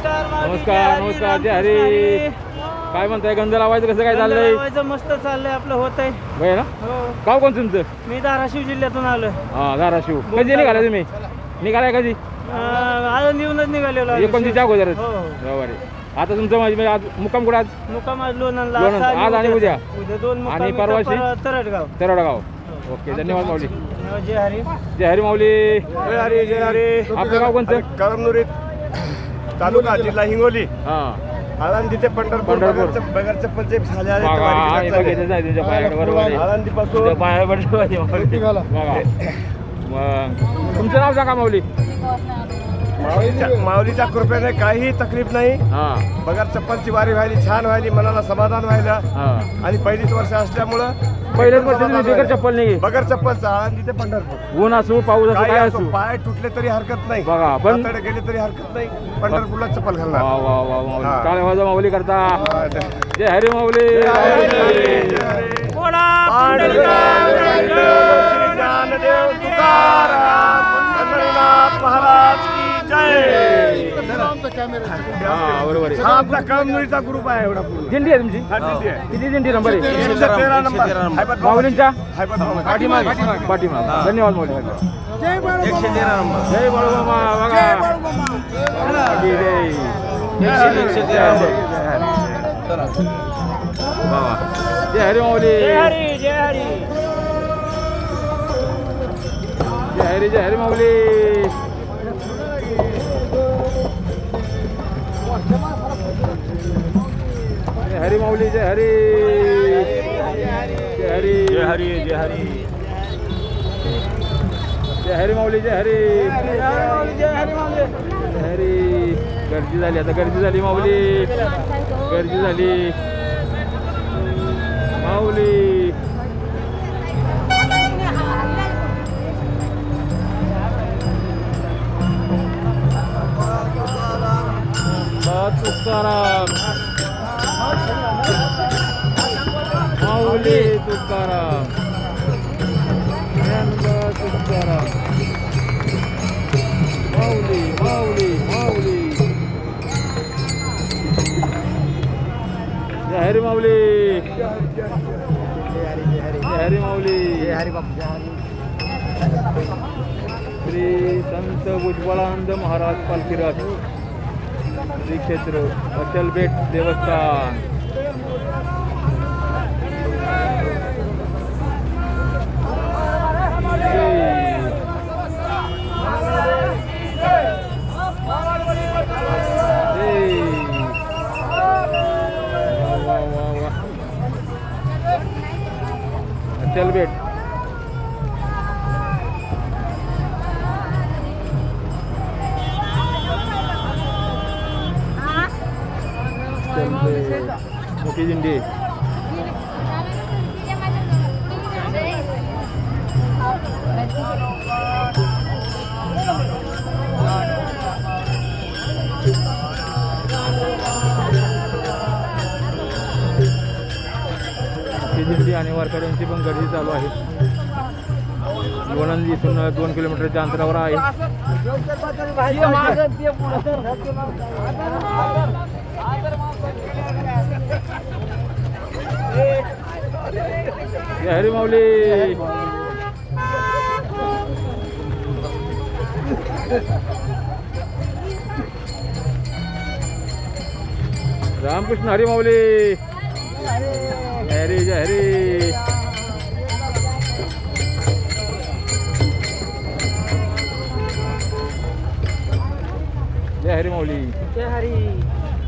नमस्कार नमस्कार. जय हरी. काय म्हणताय, गंध लावायचं कसं काय चाललंय? मस्त चाललंय आपलं, होत आहे. बरं ना. गाव कोण तुमचं? मी धाराशिव जिल्ह्यातून आलोय. हा धाराशिव. कधी निघाला तुम्ही? निघालाय कधी? आज निघूनच निघालेलो. 29 अगोदरच. बरोबर आहे. आता तुमचं म्हणजे आज मुक्काम कुठं? आज मुक्काम आज लोणंदला. आज आणि उद्या दोन आणि परवाशी तरडगाव. ओके, धन्यवाद माऊली. जय हरी. जय हरी माऊली. जय हरी. जय हरी. आपलं गाव कोणतं? करमनुरी तालुका जिल्हा हिंगोली. हा आळंदी ते पंढरपूर. बगर चप्पलचे आळंदीपासून पाया तुमचं नाव सांगा माऊली. माऊलीच्या कृपेने काही तकलीफ नाही. बगर चप्पलची वारी व्हायली, छान व्हायली, मनाला समाधान व्हायला. आणि पहिलीच वर्ष असल्यामुळं पहिल्याच वर्ष बिगर चप्पल नाही. बगर चप्पलचा आळंदी ते पंढरपूर. ऊन असो पाऊस असो काय असो, पाय तुटले तरी हरकत नाही, बघा पण गेले तरी हरकत नाही, पंढरपूरला चप्पल घालणार. वा वा वा माऊली. काय माझा माऊली करता. जय हरी माऊली. महाराज की जय. बरोबर आहे. हा आपला करमनुरीचा ग्रुप आहे एवढा पूर्ण. दिंडी आहे तुमची? किती दिंडी नंबर आहे? 13 नंबर. माऊलींच्या पाठीमाग. धन्यवाद माऊली. जय बाळू. 113 नंबर. जय बाळूमामा. जय हरी माऊली. जय हरी. जय हरी. जय हरी. जय हरी माऊली. जय हरी माऊली. जय हरी. जय हरी. जय हरी. जय हरी. जय हरी माऊली. जय हरी. जय हरी माऊली. जय हरी. गर्दी झाली, आता गर्दी झाली माऊली. गर्दी झाली माऊली. तुकाराम माऊली. तुकाराम तुकाराम माऊली. माऊली. माऊली. जय हरी माऊली. जय हरी माऊली. जय हरी बापू. श्री संत उज्ज्वलानंद महाराज पालखीरथ श्री क्षेत्र अचल बेट देवस्थान. अचल बेट. मोठी दिंडी. दिंडी आणि वारकऱ्यांची पण गर्दी चालू आहे. लोणंद इथून 2 किलोमीटरच्या अंतरावर आहे. जय हरी माऊली. रामकृष्ण हरी माऊली. जय हरी. जय हरी. जय हरी माऊली. जय हरी.